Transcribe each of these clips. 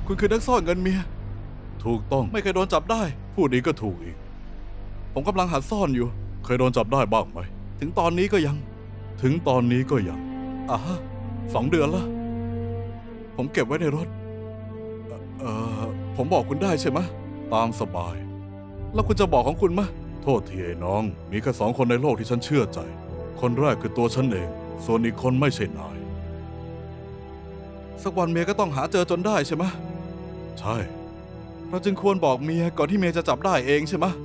คุณคือนักซ่อนเงินเมียถูกต้องไม่เคยโดนจับได้พูดอีกก็ถูกอีกผมกำลังหัดซ่อนอยู่เคยโดนจับได้บ้างไหมถึงตอนนี้ก็ยัง2 เดือนละผมเก็บไว้ในรถผมบอกคุณได้ใช่ไหมตามสบายแล้วคุณจะบอกของคุณไหมโทษทีไอ้น้องมีแค่2 คนในโลกที่ฉันเชื่อใจคนแรกคือตัวฉันเองส่วนอีกคนไม่ใช่นายสักวันเมียก็ต้องหาเจอจนได้ใช่ไหมใช่เราจึงควรบอกเมียก่อนที่เมียจะจับได้เองใช่ไหม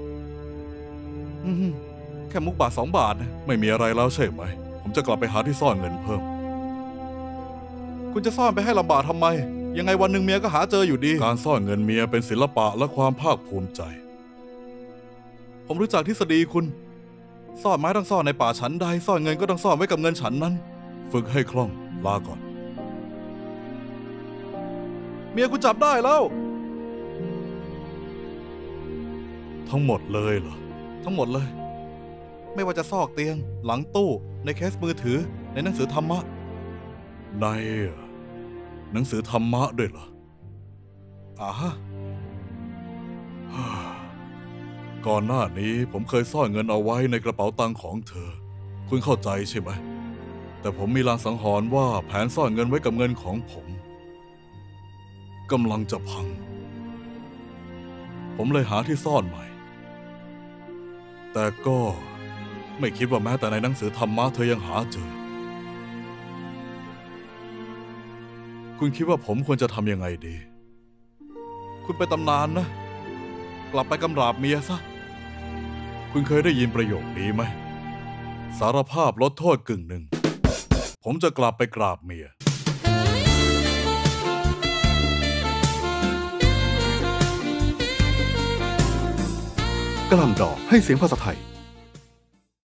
แค่มุกบาท2 บาทนะไม่มีอะไรแล้วใช่ไหมผมจะกลับไปหาที่ซ่อนเงินเพิ่มคุณจะซ่อนไปให้ลำบากทำไมยังไงวันหนึ่งเมียก็หาเจออยู่ดีการซ่อนเงินเมียเป็นศิลปะและความภาคภูมิใจผมรู้จักทฤษฎีคุณซ่อนไม้ต้องซ่อนในป่าฉันใดซ่อนเงินก็ต้องซ่อนไว้กับเงินฉันนั้นฝึกให้คล่องลาก่อนเมียคุณจับได้แล้วทั้งหมดเลยเหรอทั้งหมดเลยไม่ว่าจะซอกเตียงหลังตู้ในเคสมือถือในหนังสือธรรมะในหนังสือธรรมะด้วยเหรอก่อนหน้านี้ผมเคยซ่อนเงินเอาไว้ในกระเป๋าตังค์ของเธอคุณเข้าใจใช่ไหมแต่ผมมีลางสังหรณ์ว่าแผนซ่อนเงินไว้กับเงินของผมกำลังจะพังผมเลยหาที่ซ่อนใหม่แต่ก็ไม่คิดว่าแม้แต่ในหนังสือธรรมะเธอยังหาเจอคุณคิดว่าผมควรจะทำยังไงดีคุณไปตำนานนะกลับไปกำราบเมียซะคุณเคยได้ยินประโยคนี้ไหมสารภาพลดโทษ1/2ผมจะกลับไปกราบเมียกะหล่ำดอกให้เสียงภาษาไทย